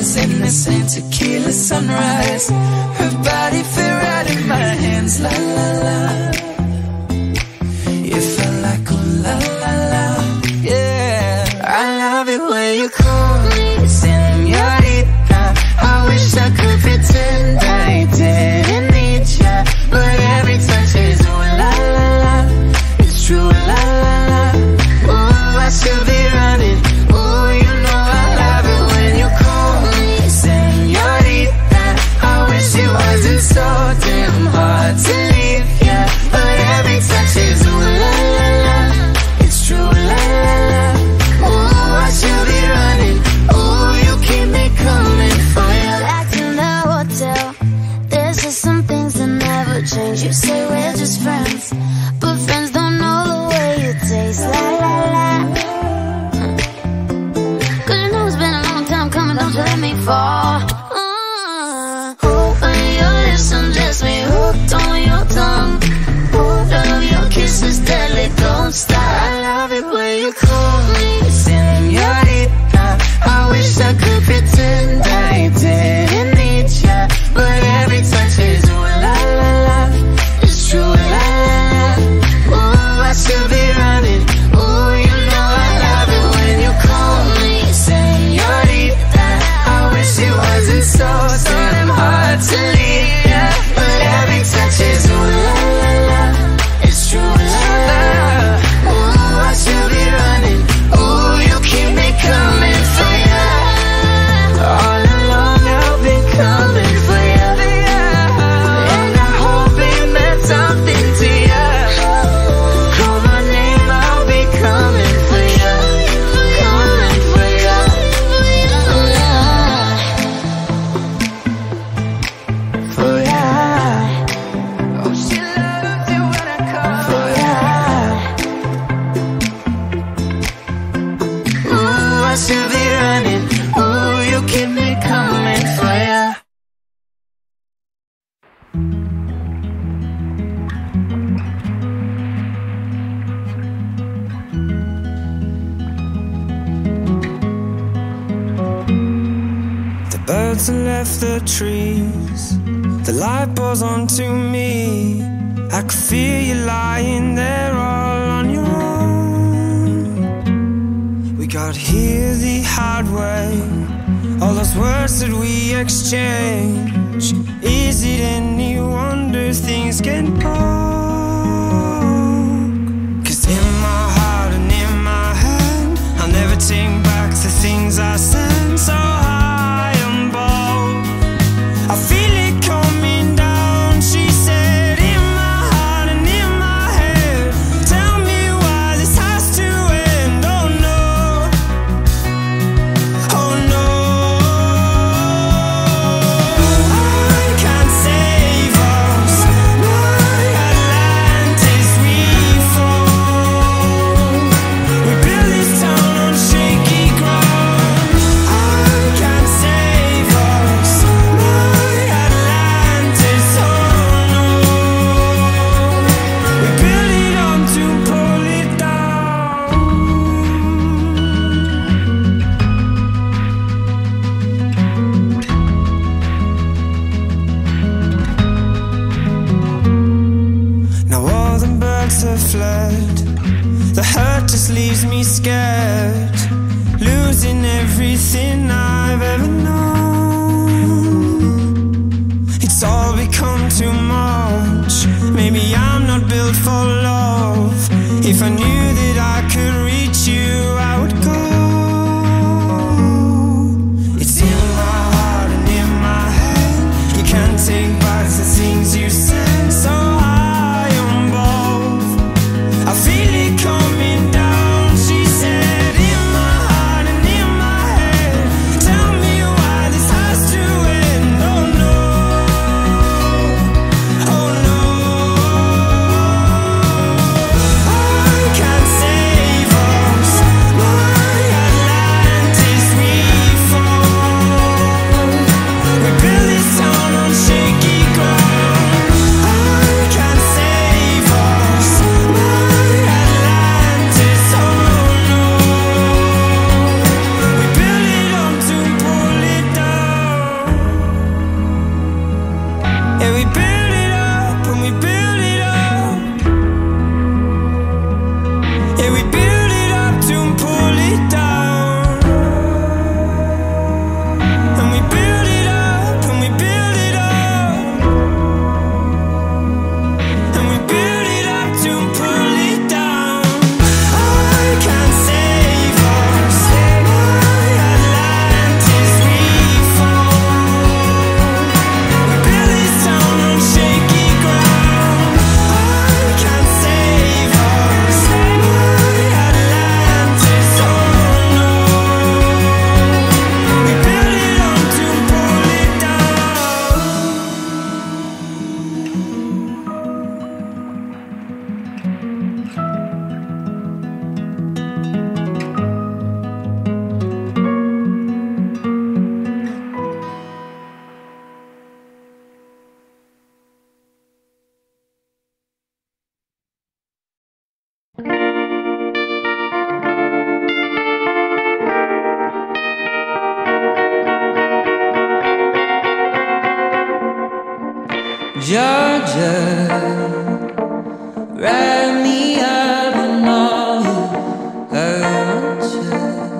was innocent, tequila sunrise. Her body fit right in my hands, la la la. It felt like oh la la la, yeah. I love it when you call me Señorita. I wish I could pretend I didn't need ya, but every touch is ooh la la la. It's true la la la. Ooh, I should be running. Ooh, you know I love it when you call me Señorita. I wish it wasn't so damn hard to leave ya, but every touch is ooh la la la. It's true la la la. Ooh, I should be running. Ooh, you keep me coming for ya. Back in the hotel, there's just some things that never change. You say we're just friends, but friends don't know the way you taste. La la la. Cause you know it's been a long time coming, don't you let me fall. When your lips undress me, hooked on your tongue. Oh, love, your kisses deadly, don't stop. I love it when you call me Señorita. I wish I could pretend I didn't need ya, but every touch is ooh la la la. It's true la la la. Ooh, I should be running. Ooh, you know I love it when you call me Señorita. I wish it wasn't so damn hard to leave ya, but every touch is ooh la la la. It's true la la. Ooh, I should be running. Ooh, you keep me coming for ya. All along I've been coming for ya, and I hope it meant something to ya. Call my name, I'll be coming for ya, coming for ya. For ya. Oh, she loves it when I call for ya. Ooh, I should be running. Ooh, you keep me coming for ya. The birds have left the trees, the light pours onto me. I could feel you lying there all on your own. We got here the hard way, all those words that we exchange. Is it any wonder things get broke? Cause in my heart and in my hand, I'll never take back the things I said. So high and bold, I feel it coming down. She said, in my heart and in my head, tell me why this has to end. Oh no, oh no. I can't save us, my Atlantis, we fall. We build this town on shaky ground. I can't save us, my Atlantis, oh no. We build it up to pull it down. Now all the birds have fled, the hurt just leaves me scared, losing everything I've ever known. It's all become too much. Maybe I'm not built for love. If I knew that I could reach you, I would go. It's in my heart and in my head. You can't take back the things you said. So high on both, I feel it coming down. She said, in my heart and in my head, tell me why this has to end. Oh no, oh no. I can't save us, wrap me up in all I want you.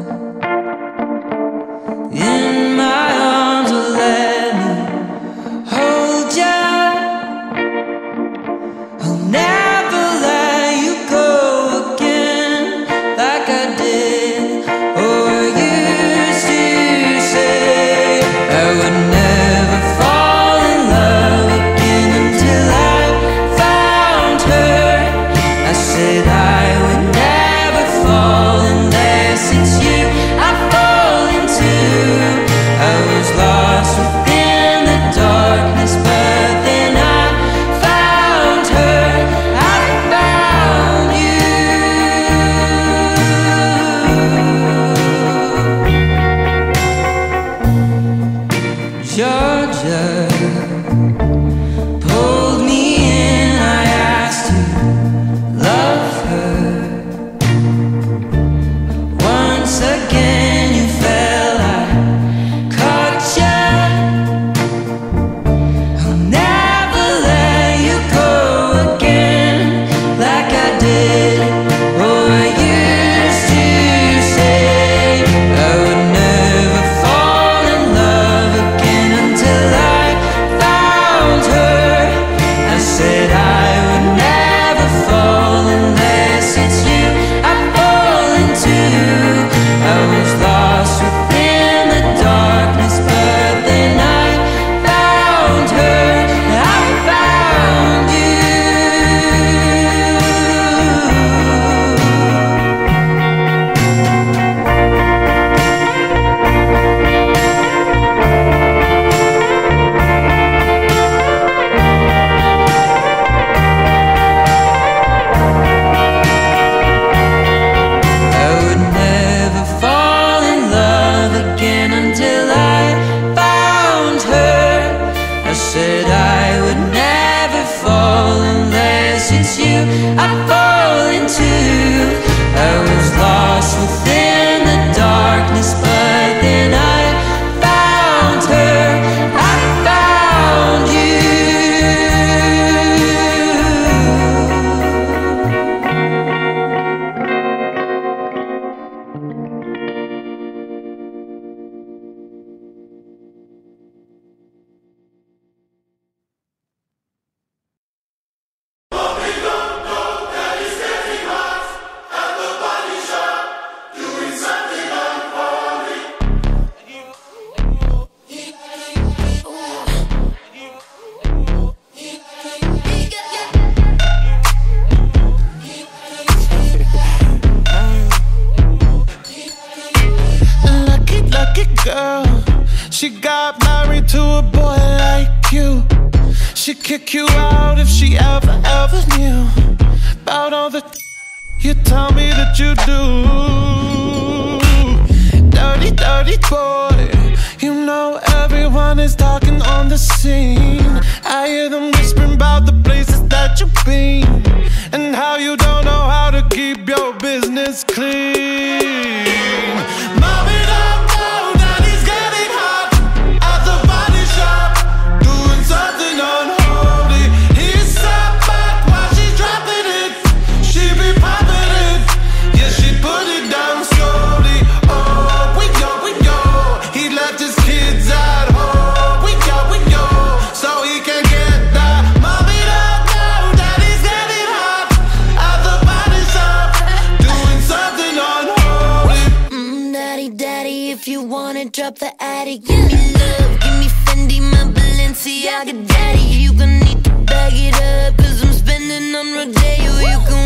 In my arms, oh, let me hold you. I'll never let you go again like I did. Oh, I used to say I would never fall in love again until I found her. I said I would never fall unless it's you I fall into. I was lost within the darkness, but then I found her. I found you. Georgia pulled me in. I asked to love her. Once again you fell, I caught ya. I'll never let you go again like I did. Oh, I used to say I would never fall in love again until I found her. I said I would never fall unless it's you I fall into. I was lost within the darkness, but then I found her. I found you. I would never fall in love again until I found her. I said I would never fall unless it's you I fall into. I was lost within the darkness, but then I found her. I found you. Lucky girl, she got married to a boy like you. She'd kick you out if she ever knew about all the you tell me that you do. Dirty boy, you know everyone is talking on the scene. I hear them whispering about the places that you've been and how you don't know how to keep your business clean. Mommy, don't go, daddy's getting hot at the body shop, doing something unholy. He's sat back while she's dropping it. She be popping it, yeah, she put it down slowly. Oh, we go. He left his kids at home. We go, so he can get that. Mommy, don't go, daddy's getting hot at the body shop, doing something unholy. Daddy, if you wanna drop the attic, give me love, give me Fendi, my Balenciaga daddy. You gon' need to bag it up, cause I'm spending on Rodeo. You can